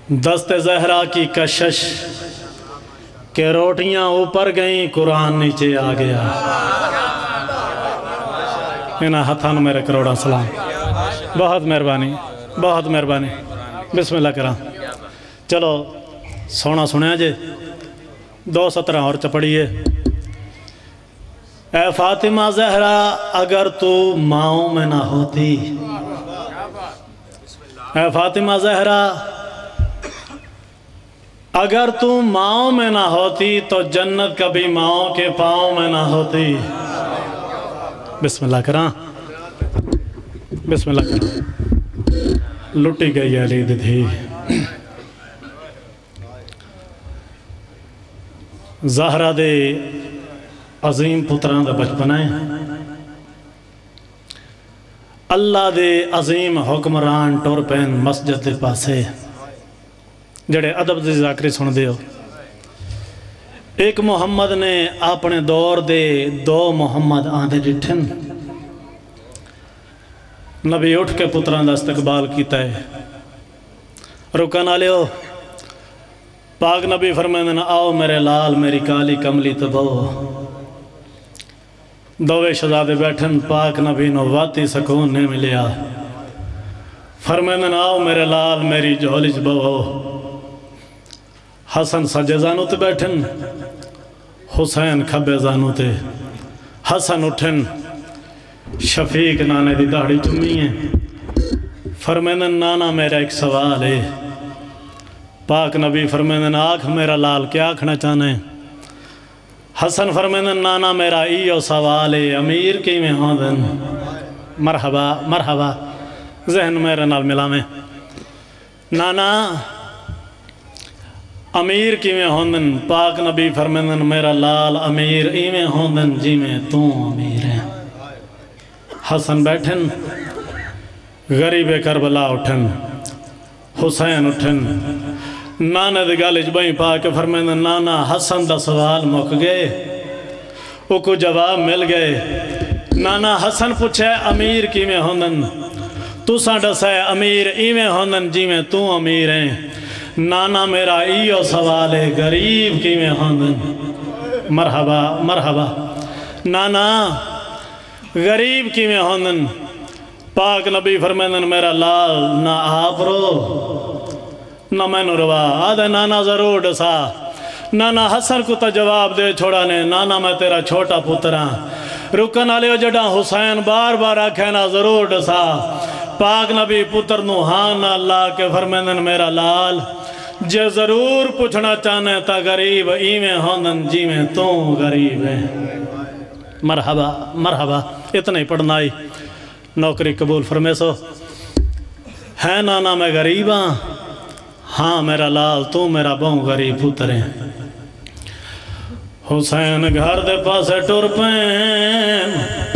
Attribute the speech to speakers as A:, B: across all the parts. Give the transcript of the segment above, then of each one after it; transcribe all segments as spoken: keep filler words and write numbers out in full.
A: دست زہرا کی کشش کہ روٹیاں اوپر گئیں قرآن نیچے آ گیا. انہاں ہتھان میرے کروڑا سلام. بہت مہربانی بہت مہربانی. بسم اللہ کرام. چلو سونا سنیا جے دو سترہ اور چپڑیے. اے فاطمہ زہرا اگر تو ماؤں میں نہ ہوتی، اے فاطمہ زہرا اگر تو ماؤں میں نہ ہوتی تو جنت کبھی ماؤں کے پاؤں میں نہ ہوتی. بسم اللہ کرام. بسم اللہ کرام. لٹی گئی علی دھی زہرا دے عظیم پتران دا بچپن ہے. اللہ دے عظیم حکمران ٹور پین مسجد دے پاسے جڑے ادب دی ذاکری سن دیو. ایک محمد نے اپنے دور دے دو محمد آندھے ڈٹھن. نبی اٹھ کے پتران دا استقبال کیتا ہے. رکن آلیو پاک نبی فرمائن آؤ میرے لال میری کالی کملی تبو. دوے شہزادے بیٹھن پاک نبی نو واتی سکون نے ملیا. فرمائن آؤ میرے لال میری جھولی بو. حسن سجے زانو تے بیٹھن حسین کھبے زانو تے. حسن اٹھن شفیق نانے دی داڑھی چمی ہے. فرمائن نانا میرا ایک سوال ہے. پاک نبی فرمائن آنکھ میرا لال کیا آکھنا چاہنے. حسن فرمائن نانا میرا ایو سوال ہے امیر کی میں ہوں دن. مرحبا مرحبا. ذہن میرے نال ملا میں. نانا امیر کی میں ہوں دن. پاک نبی فرمائن میرا لال امیر ای میں ہوں دن جی میں تو امیر ہے. حسن بیٹھن غریب کربلا اٹھن حسین اٹھن. نانا دے گالج بائیں پاک فرمائن نانا حسن دا سوال مک گئے. او کو جواب مل گئے. نانا حسن پوچھے امیر کی میں ہوندن. تو سانڈا سے امیر ای میں ہوندن جی میں تو امیر ہیں. نانا میرا ایو سوال ہے غریب کی میں ہوندن. مرحبا مرحبا. نانا غریب کی میں ہوندن. پاک نبی فرمائن میرا لال نہ آپ رو نہ میں نو روا. آدھے نانا ضرور ڈسا. نانا حسن کو تا جواب دے چھوڑا نے نانا میں تیرا چھوٹا پترا. رکن آلے جڑا حسین بار بار آکھینا ضرور ڈسا. پاک نبی پتر نو ہاں نہ اللہ کے فرمائن میرا لال جے ضرور پوچھنا چاہنے تا غریب ای میں ہوندن جی میں تو غریب ہے. مرحبا مرحبا. اتنا ہی پڑھنا ہی نوکری قبول فرمے سو. ہے نانا میں غریب ہاں. ہاں میرا لال تو میرا بہوں غریب پتر ہیں. حسین گھر دے پاسے ٹر پین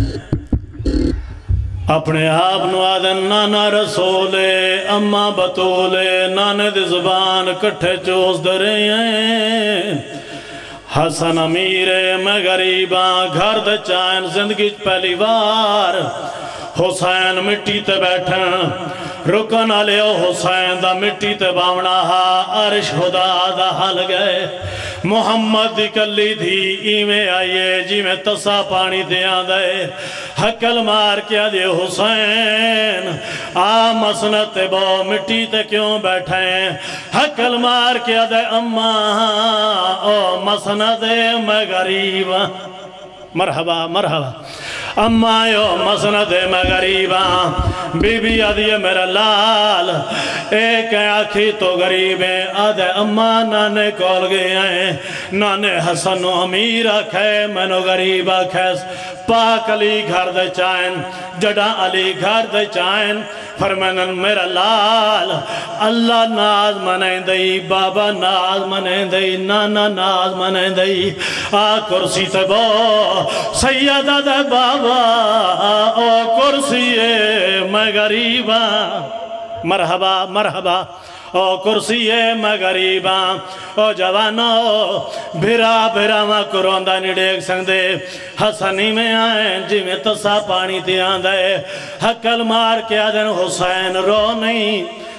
A: اپنے آپ نو آدھن نانا رسولے اماں بطولے نانے دی زبان کٹھے چوز درے ہیں. حسن امیرے میں غریباں گھر دے چائن زندگی پہلی بار. حسین مٹی تے بیٹھن رکن آلے او حسین دا مٹی تے باونا ہا عرش خدا دا حل گئے. محمد دی کلی دھی ایمیں آئیے جی میں تسا پانی دے آدھے. حکل مار کیا دے حسین آ مسنت بو مٹی تے کیوں بیٹھیں. حکل مار کیا دے اماں او مسنت میں غریب. مرحبا مرحبا. اماں یو مسند میں غریباں. بی بی آدھیے میرا لال ایک آنکھی تو غریبیں. آدھے اماں نانے کول گئے ہیں. نانے حسن و امیر آکھے میں نو غریب آکھے. پاک علی گھر دے چائن جڑا علی گھر دے چائن. فرمائن میرا لال اللہ ناز منیں دئی بابا ناز منیں دئی نانا ناز منیں دئی. آ کرسی تے بو سیدہ دے بابا او کرسی میں غریباں. مرحبا مرحبا. او کرسی میں غریباں. او جوانو بھرا بھرا ماں کروندہ نڈیک سنگدے. حسنی میں آئیں جی میں تسا پانی دے آندے. حکل مار کے آدھن حسین رو نہیں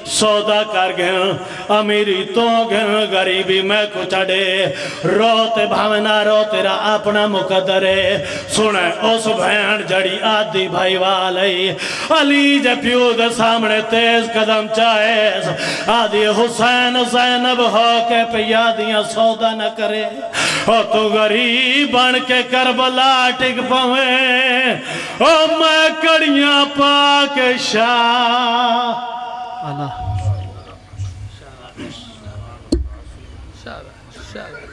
A: سودا کر گئے امیری تو گئے غریبی میں کو چڑے روتے بھاونا رو تیرا اپنا مقدر ہے سنے اس بہن جڑی آدھی بھائی والی علی جے پیو دے سامنے تیز قدم چاہے آدھی حسین زینب ہو کے پیادیاں سودا نہ کرے او تو غریب بن کے کربلا ٹک پویں او میں کڑیاں پاک شاہ اللہ